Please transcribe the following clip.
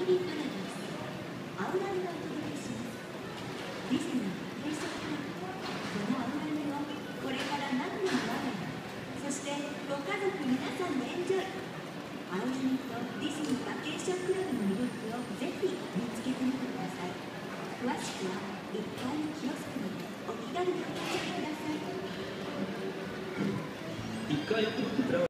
リーパラダイスアウラニがお届けします。ディズニー閉塞クラブ、このアウラニをこれから何度も我が家、そしてご家族皆さんでエンジョイ。アウラニとディズニーバケーションクラブの魅力をぜひ見つけてみてください。詳しくは1階のキオスクにてお気軽にお立ちください。1階